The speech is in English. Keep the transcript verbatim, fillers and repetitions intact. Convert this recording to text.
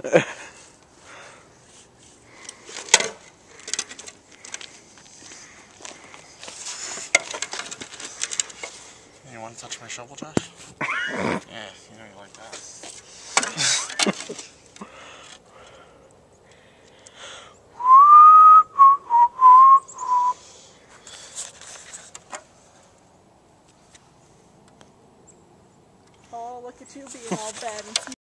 You want to touch my shovel, Josh? Yeah, you know you like that. Oh, look at you being all bad and